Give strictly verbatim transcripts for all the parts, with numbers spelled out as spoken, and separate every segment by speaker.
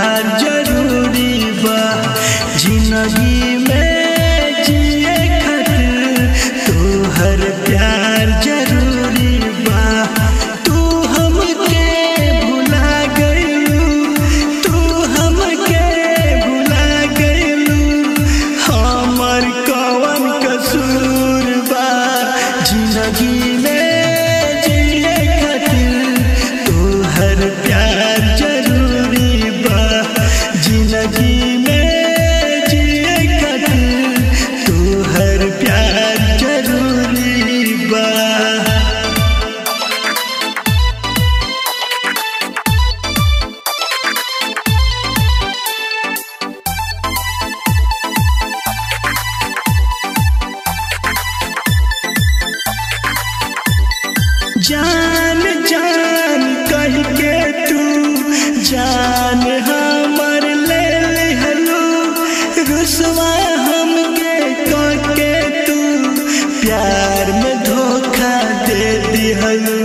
Speaker 1: प्यार जरूरी बा जिंदगी में जिए खातिर तोहर प्यार जरूरी बा। तू हमके भुला गइलू तू हमके भुला गइलू हमर कवन कसूर बा जिंदगी में जिए खातिर तोहर प्यार जरूरी बा जिंदगी में जिए खातिर तोहर प्यार जरूरी बा। जान जान कह के तू जान हमर ले लिहलू रुसवा हमके कह के तू प्यार में धोखा दे दिहलू।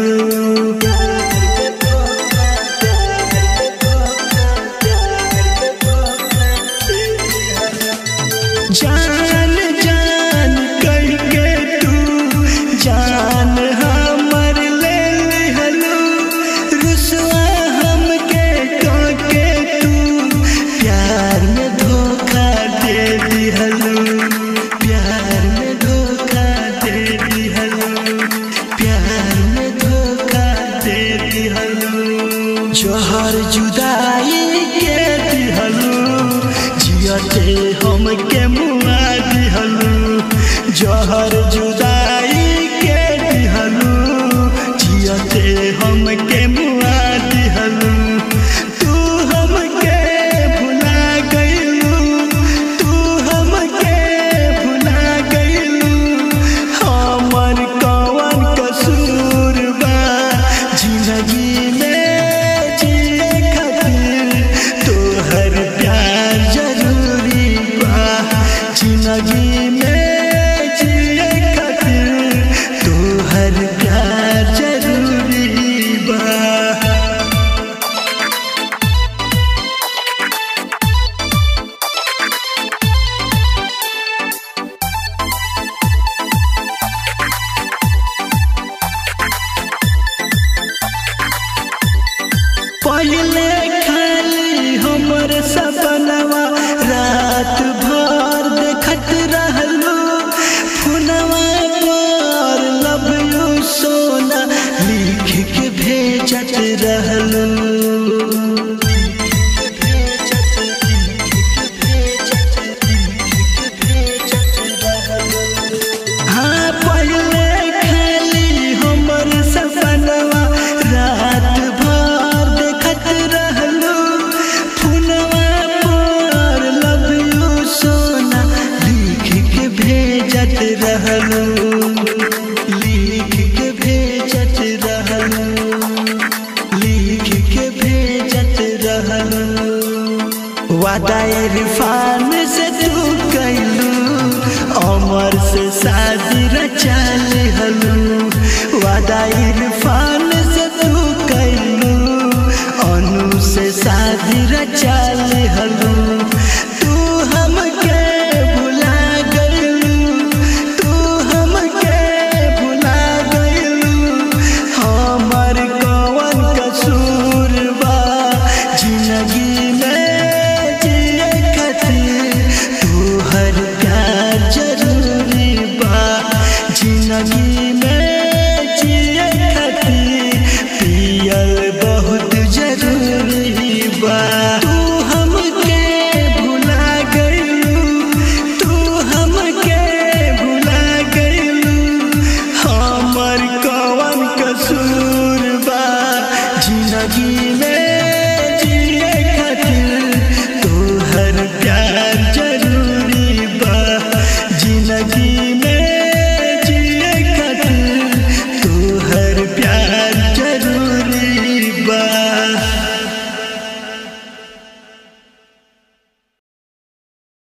Speaker 1: जान जान कह के तू जान हमर ले लिहलू रुसवा हमके कह के तू प्यार में धोखा दे दिहलू प्यार में धोखा दे दिहलू प्यार में धोखा दे दिहलू। जहर जुदाई के दिहलू जियते हमके मुआ दिहलू जहर जुदाई के दिहलू जियते हमके मुआ दिहलू। तू हमके भुला गइलू तू हमके भुला गइलू हमर कवन कसूर बा जिंदगी में जिए खातिर तोहर प्यार जरूरी बा जिंदगी में जिए खातिर तोहर प्यार जरूरी बा। पहले खाली हमर सपनवा रात भर देखत रहलू फोनवा पर लव यू सोना लिख के भेजत रहलू। हाँ पहले खाली हमर सपनवा रात भर देखत रहलू फोनवा पर लव यू सोना लिख के भेजत रहलू लिख के भेजत रहलू लिख के भेजत रहलू। वादा इरफान से तू कइलू अमर से शादी रचा लिहलू वादा इरफान से तू कइलू अनु से शादी रचा लिहलू। तू हमके भुला गइलू तू हमके भुला गइलू हमर कवन कसूर बा जिंदगी में